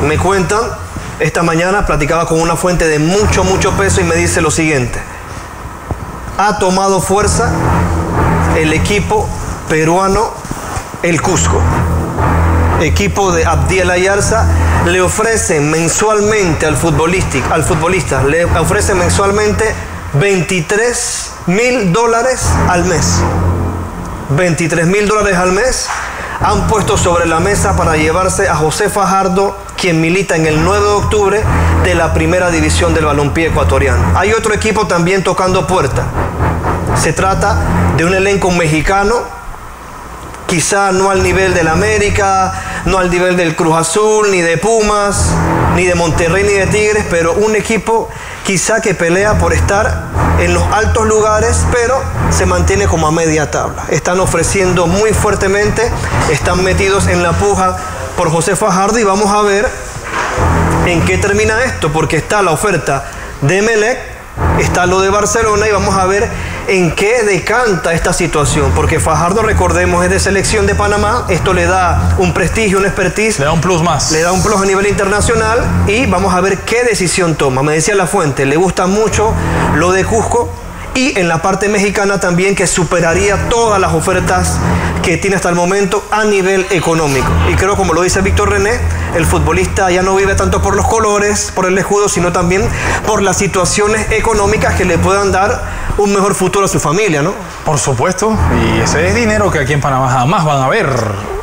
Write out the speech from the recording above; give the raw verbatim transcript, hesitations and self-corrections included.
Me cuentan, esta mañana platicaba con una fuente de mucho, mucho peso y me dice lo siguiente. Ha tomado fuerza el equipo peruano, el Cusco. Equipo de Abdiel Ayarza, le ofrecen mensualmente al futbolista, al futbolista le ofrecen mensualmente veintitrés mil dólares al mes. veintitrés mil dólares al mes han puesto sobre la mesa para llevarse a José Fajardo, quien milita en el nueve de octubre de la primera división del balompié ecuatoriano. Hay otro equipo también tocando puerta. Se trata de un elenco mexicano, quizá no al nivel del América, no al nivel del Cruz Azul, ni de Pumas, ni de Monterrey, ni de Tigres, pero un equipo quizá que pelea por estar en los altos lugares, pero se mantiene como a media tabla. Están ofreciendo muy fuertemente, están metidos en la puja por José Fajardo y vamos a ver en qué termina esto, porque está la oferta de Emelec, está lo de Barcelona y vamos a ver en qué decanta esta situación, porque Fajardo, recordemos, es de selección de Panamá, esto le da un prestigio, un expertise, le da un plus más, le da un plus a nivel internacional y vamos a ver qué decisión toma. Me decía la fuente, le gusta mucho lo de Cusco y en la parte mexicana también, que superaría todas las ofertas que tiene hasta el momento a nivel económico. Y creo, como lo dice Víctor René, el futbolista ya no vive tanto por los colores, por el escudo, sino también por las situaciones económicas que le puedan dar un mejor futuro a su familia, ¿no? Por supuesto, y ese es dinero que aquí en Panamá jamás van a ver.